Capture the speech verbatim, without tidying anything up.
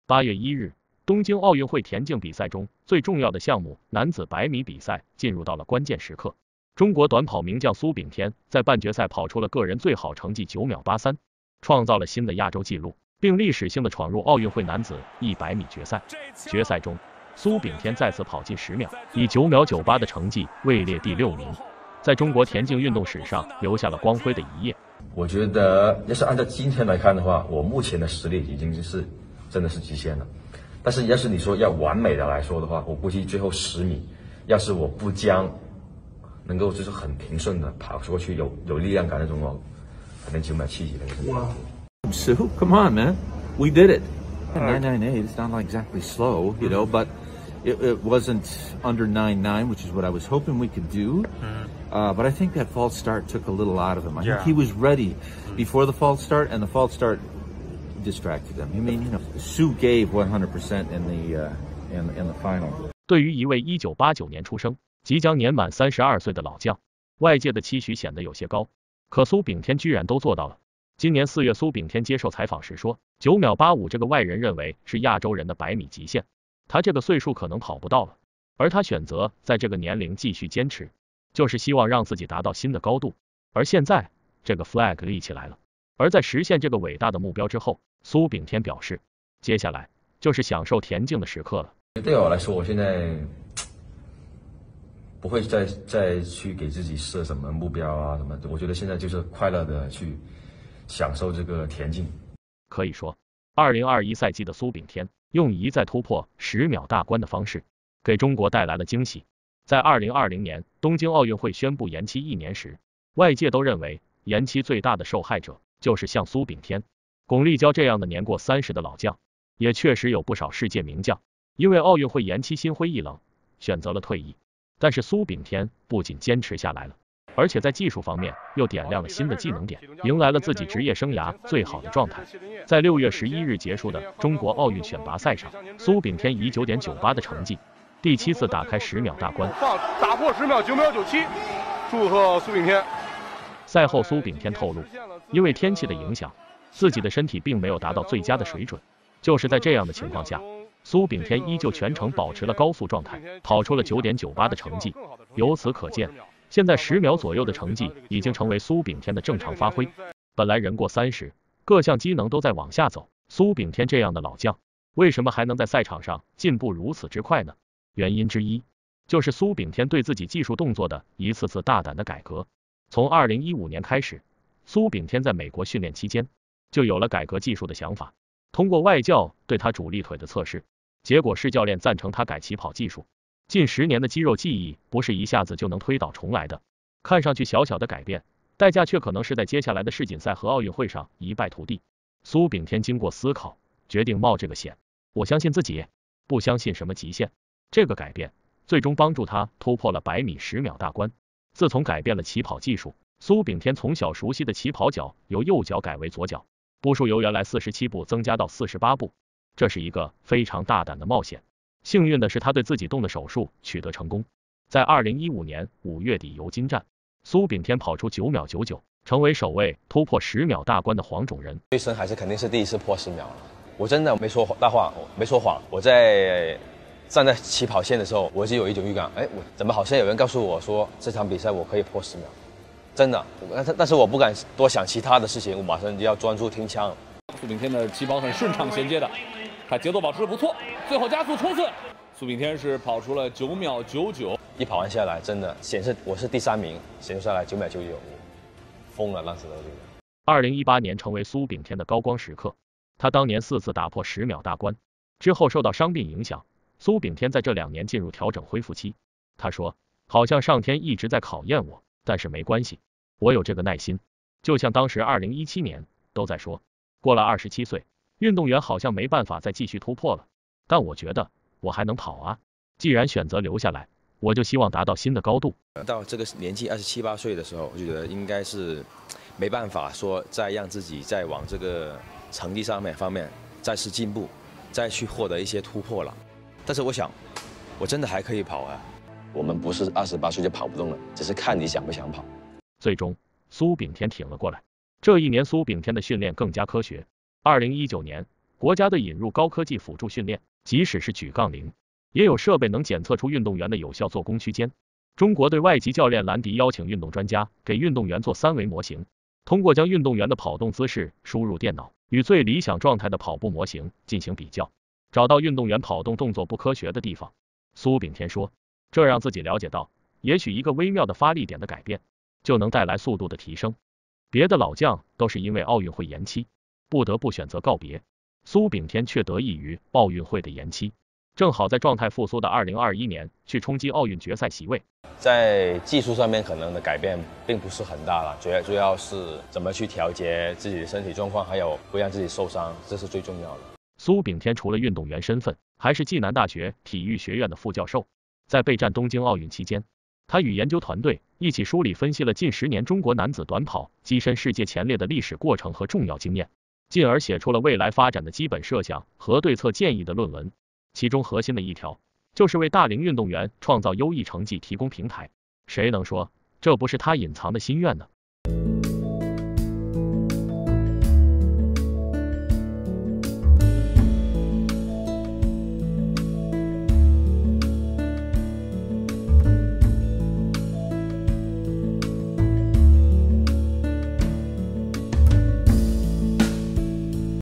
八月一日，东京奥运会田径比赛中最重要的项目男子百米比赛进入到了关键时刻。中国短跑名将苏炳添在半决赛跑出了个人最好成绩九秒八三，创造了新的亚洲纪录，并历史性的闯入奥运会男子一百米决赛。决赛中，苏炳添再次跑进十秒，以九秒九八的成绩位列第六名，在中国田径运动史上留下了光辉的一页。 我觉得要是按照今天来看的话，我目前的实力已经是真的是极限了。但是要是你说要完美的来说的话，我估计最后十米，要是我不将能够就是很平顺的跑过去，有有力量感那种哦，可能九秒七几那种。 Sue, come on, man, we did it. nine ninety-eight, it's not like exactly slow, you know, but it, it wasn't under nine nine, which is what I was hoping we could do. Uh, but I think that false start took a little out of him. I Yeah. think he was ready before the false start, and the false start distracted him. I mean, you know, Sue gave one hundred percent in the uh, in in the final. 对于一位一九八九年出生、即将年满三十二岁的老将，外界的期许显得有些高，可苏炳添居然都做到了。今年四月，苏炳添接受采访时说，九秒八五这个外人认为是亚洲人的百米极限，他这个岁数可能跑不到了，而他选择在这个年龄继续坚持，就是希望让自己达到新的高度。而现在这个 flag 立起来了，而在实现这个伟大的目标之后，苏炳添表示，接下来就是享受田径的时刻了。 对我来说，我现在不会再再去给自己设什么目标啊什么的，我觉得现在就是快乐的去享受这个田径。 可以说，二零二一赛季的苏炳添用一再突破十秒大关的方式，给中国带来了惊喜。在二零二零年东京奥运会宣布延期一年时，外界都认为延期最大的受害者就是像苏炳添、巩立姣这样的年过三十的老将，也确实有不少世界名将因为奥运会延期心灰意冷，选择了退役。但是苏炳添不仅坚持下来了，而且在技术方面又点亮了新的技能点，迎来了自己职业生涯最好的状态。在六月十一日结束的中国奥运选拔赛上，苏炳添以九点九八的成绩，第七次打开十秒大关， 打破十秒九秒九七，祝贺苏炳添。 赛后苏炳添透露，因为天气的影响，自己的身体并没有达到最佳的水准，就是在这样的情况下，苏炳添依旧全程保持了高速状态，跑出了九点九八的成绩。由此可见，现在十秒左右的成绩已经成为苏炳添的正常发挥。本来人过三十，各项机能都在往下走，苏炳添这样的老将，为什么还能在赛场上进步如此之快呢？原因之一，就是苏炳添对自己技术动作的一次次大胆的改革。从二零一五年开始，苏炳添在美国训练期间，就有了改革技术的想法。通过外教对他主力腿的测试，结果是教练赞成他改起跑技术。近十年的肌肉记忆不是一下子就能推倒重来的，看上去小小的改变，代价却可能是在接下来的世锦赛和奥运会上一败涂地。苏炳添经过思考，决定冒这个险。我相信自己，不相信什么极限。这个改变最终帮助他突破了百米十秒大关。自从改变了起跑技术，苏炳添从小熟悉的起跑脚由右脚改为左脚，步数由原来四十七步增加到四十八步，这是一个非常大胆的冒险。幸运的是，他对自己动的手术取得成功。在二零一五年五月底尤金站，苏炳添跑出九秒九九，成为首位突破十秒大关的黄种人。 最深还是肯定是第一次破十秒了。我真的没说大话，没说谎。我在站在起跑线的时候，我就有一种预感，哎，我怎么好像有人告诉我说这场比赛我可以破十秒？真的，但是我不敢多想其他的事情，我马上就要专注听枪。 苏炳添的起跑很顺畅衔接的，他节奏保持得不错，最后加速冲刺，苏炳添是跑出了九秒九九。 一跑完下来，真的显示我是第三名，显示下来九秒九九，疯了，当时都觉得。 二零一八年成为苏炳添的高光时刻，他当年四次打破十秒大关，之后受到伤病影响，苏炳添在这两年进入调整恢复期。他说，好像上天一直在考验我，但是没关系，我有这个耐心。就像当时二零一七年都在说，过了二十七岁，运动员好像没办法再继续突破了，但我觉得我还能跑啊，既然选择留下来，我就希望达到新的高度。 到这个年纪二十七八岁的时候，我觉得应该是没办法说再让自己再往这个成绩上面方面再次进步，再去获得一些突破了。但是我想，我真的还可以跑啊。我们不是二十八岁就跑不动了，只是看你想不想跑。 最终，苏炳添挺了过来。这一年，苏炳添的训练更加科学。二零一九年， 国家队引入高科技辅助训练，即使是举杠铃，也有设备能检测出运动员的有效做工区间。中国队外籍教练兰迪邀请运动专家给运动员做三维模型，通过将运动员的跑动姿势输入电脑，与最理想状态的跑步模型进行比较，找到运动员跑动动作不科学的地方。苏炳添说，这让自己了解到，也许一个微妙的发力点的改变，就能带来速度的提升。别的老将都是因为奥运会延期，不得不选择告别，苏炳添却得益于奥运会的延期，正好在状态复苏的二零二一年去冲击奥运决赛席位。 在技术上面可能的改变并不是很大了，主要主要是怎么去调节自己的身体状况，还有不让自己受伤，这是最重要的。 苏炳添除了运动员身份，还是暨南大学体育学院的副教授。在备战东京奥运期间，他与研究团队一起梳理分析了近十年中国男子短跑跻身世界前列的历史过程和重要经验，进而写出了未来发展的基本设想和对策建议的论文。其中核心的一条，就是为大龄运动员创造优异成绩提供平台。谁能说这不是他隐藏的心愿呢？